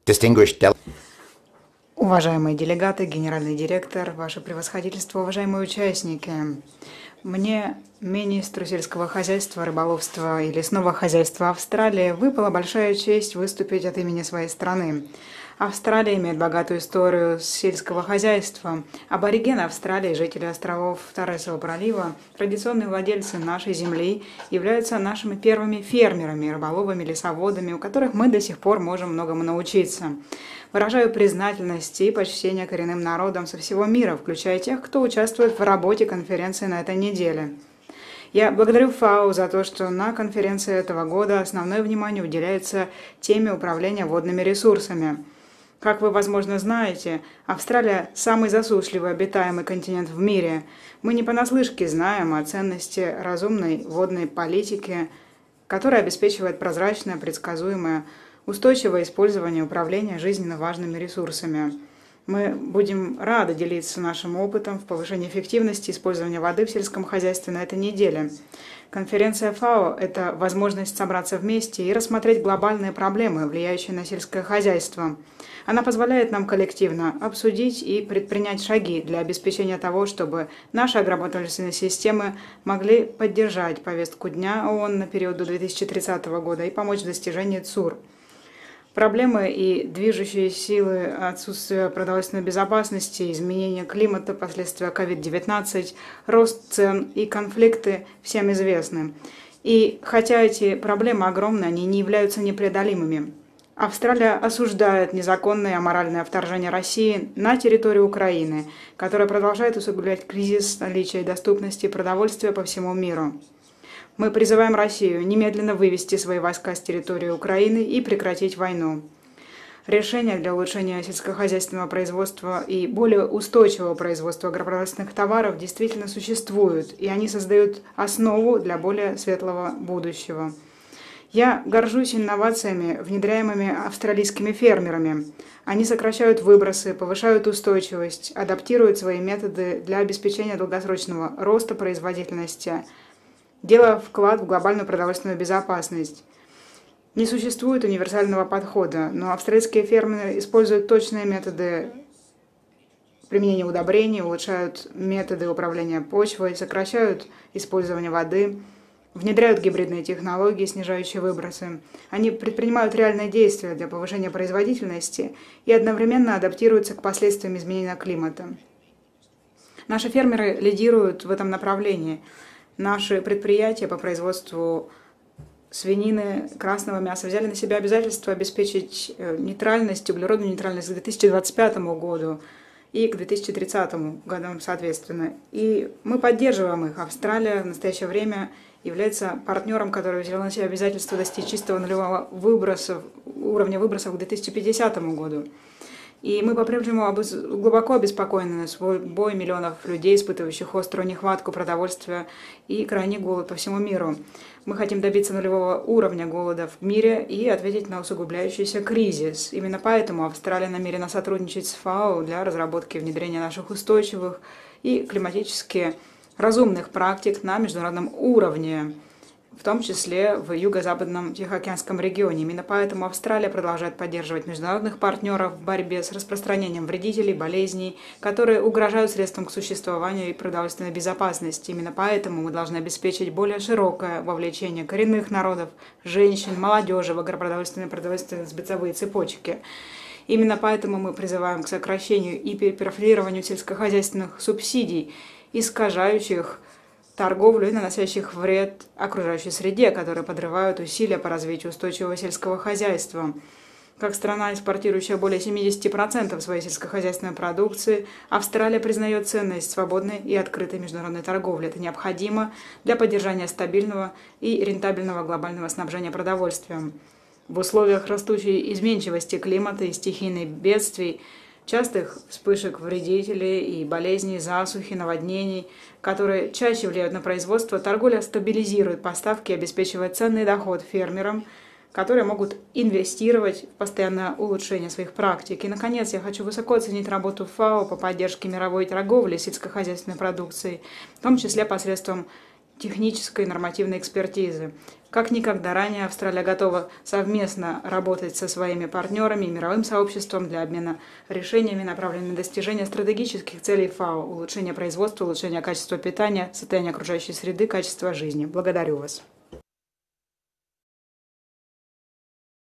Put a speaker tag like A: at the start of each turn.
A: Уважаемые делегаты, генеральный директор, ваше превосходительство, уважаемые участники, мне, министру сельского хозяйства, рыболовства и лесного хозяйства Австралии, выпала большая честь выступить от имени своей страны. Австралия имеет богатую историю сельского хозяйства. Аборигены Австралии, жители островов Торресового пролива, традиционные владельцы нашей земли, являются нашими первыми фермерами, рыболовами, лесоводами, у которых мы до сих пор можем многому научиться. Выражаю признательность и почтение коренным народам со всего мира, включая тех, кто участвует в работе конференции на этой неделе. Я благодарю ФАО за то, что на конференции этого года основное внимание уделяется теме управления водными ресурсами. Как вы, возможно, знаете, Австралия – самый засушливый обитаемый континент в мире. Мы не понаслышке знаем о ценности разумной водной политики, которая обеспечивает прозрачное, предсказуемое, устойчивое использование и управление жизненно важными ресурсами. Мы будем рады делиться нашим опытом в повышении эффективности использования воды в сельском хозяйстве на этой неделе. Конференция ФАО – это возможность собраться вместе и рассмотреть глобальные проблемы, влияющие на сельское хозяйство. Она позволяет нам коллективно обсудить и предпринять шаги для обеспечения того, чтобы наши агропромышленные системы могли поддержать повестку дня ООН на период до 2030 года и помочь в достижении ЦУР. Проблемы и движущие силы отсутствия продовольственной безопасности, изменения климата, последствия COVID-19, рост цен и конфликты всем известны. И хотя эти проблемы огромны, они не являются непреодолимыми. Австралия осуждает незаконное и аморальное вторжение России на территорию Украины, которое продолжает усугублять кризис наличия и доступности продовольствия по всему миру. Мы призываем Россию немедленно вывести свои войска с территории Украины и прекратить войну. Решения для улучшения сельскохозяйственного производства и более устойчивого производства агропродовольственных товаров действительно существуют, и они создают основу для более светлого будущего. Я горжусь инновациями, внедряемыми австралийскими фермерами. Они сокращают выбросы, повышают устойчивость, адаптируют свои методы для обеспечения долгосрочного роста производительности, делая вклад в глобальную продовольственную безопасность. Не существует универсального подхода, но австралийские фермеры используют точные методы применения удобрений, улучшают методы управления почвой, сокращают использование воды, внедряют гибридные технологии, снижающие выбросы. Они предпринимают реальные действия для повышения производительности и одновременно адаптируются к последствиям изменения климата. Наши фермеры лидируют в этом направлении. Наши предприятия по производству свинины, красного мяса взяли на себя обязательство обеспечить нейтральность, углеродную нейтральность к 2025 году и к 2030 годам соответственно. И мы поддерживаем их. Австралия в настоящее время является партнером, который взял на себя обязательство достичь чистого нулевого уровня выбросов к 2050 году. И мы по-прежнему глубоко обеспокоены судьбой миллионов людей, испытывающих острую нехватку продовольствия и крайний голод по всему миру. Мы хотим добиться нулевого уровня голода в мире и ответить на усугубляющийся кризис. Именно поэтому Австралия намерена сотрудничать с ФАО для разработки и внедрения наших устойчивых и климатически разумных практик на международном уровне, в том числе в юго-западном Тихоокеанском регионе. Именно поэтому Австралия продолжает поддерживать международных партнеров в борьбе с распространением вредителей, болезней, которые угрожают средствам к существованию и продовольственной безопасности. Именно поэтому мы должны обеспечить более широкое вовлечение коренных народов, женщин, молодежи в агропродовольственные спецовые цепочки. Именно поэтому мы призываем к сокращению и перепрофилированию сельскохозяйственных субсидий, искажающих торговлю и наносящих вред окружающей среде, которые подрывают усилия по развитию устойчивого сельского хозяйства. Как страна, экспортирующая более 70% своей сельскохозяйственной продукции, Австралия признает ценность свободной и открытой международной торговли. Это необходимо для поддержания стабильного и рентабельного глобального снабжения продовольствием. В условиях растущей изменчивости климата и стихийных бедствий, частых вспышек вредителей и болезней, засухи, наводнений, которые чаще влияют на производство, торговля стабилизирует поставки и обеспечивает ценный доход фермерам, которые могут инвестировать в постоянное улучшение своих практик. И, наконец, я хочу высоко оценить работу ФАО по поддержке мировой торговли сельскохозяйственной продукцией, в том числе посредством технической и нормативной экспертизы. Как никогда ранее Австралия готова совместно работать со своими партнерами и мировым сообществом для обмена решениями, направленными на достижение стратегических целей ФАО, улучшение производства, улучшение качества питания, состояния окружающей среды, качества жизни. Благодарю вас.